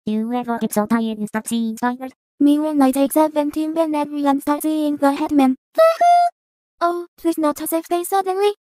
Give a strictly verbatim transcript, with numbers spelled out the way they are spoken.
You ever get so tired you start seeing spiders? Me when I take seventeen Benadryl and start seeing the Headman. Oh, please not a safe space suddenly.